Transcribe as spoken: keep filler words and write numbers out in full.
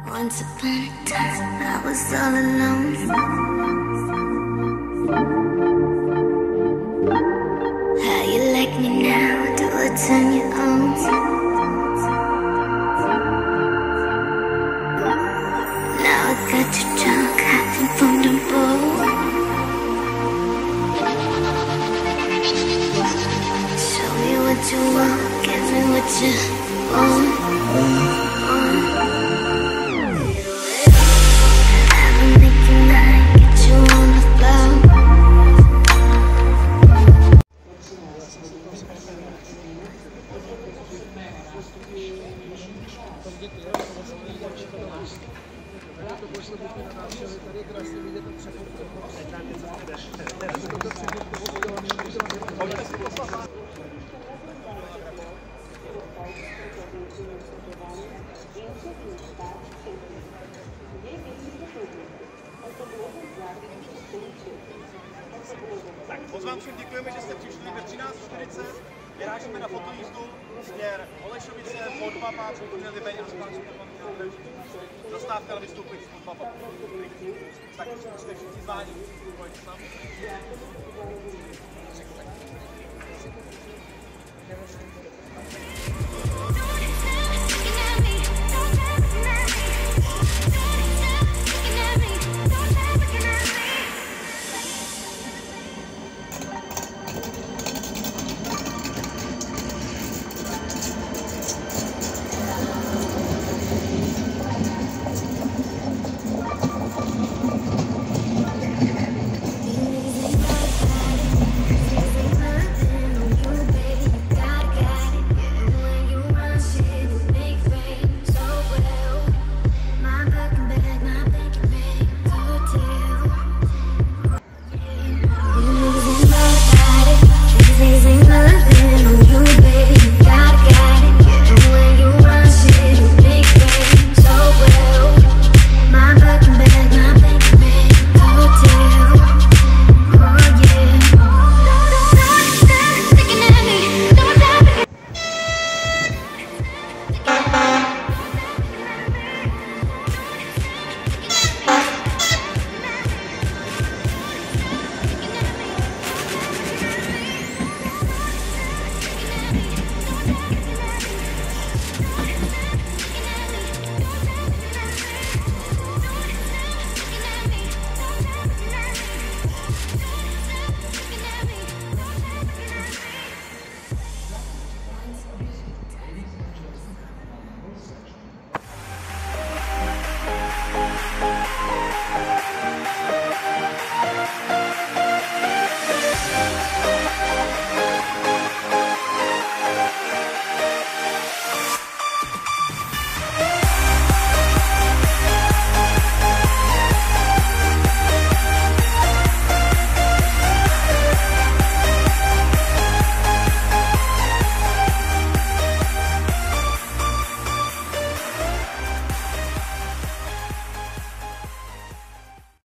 Once upon a time, I was all alone. How you like me now? Do it on your own. Now I got you drunk, having fun and bold. Show me what you want, give me what you want. Tak, moc vám všem děkujeme, že jste přišli ve třináct čtyřicet. Vyrážíme na fotojízdu směr Holešovice, Podpapa, co to měli méně rozpáčku na nádraží. Zastávka na vystoupení z Podpapa. Tak jste všichni zváni, pojďte s námi. Thank you.